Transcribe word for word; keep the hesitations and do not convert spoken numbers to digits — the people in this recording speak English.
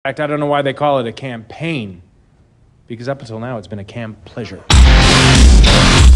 In fact, I don't know why they call it a campaign, because up until now it's been a camp pleasure.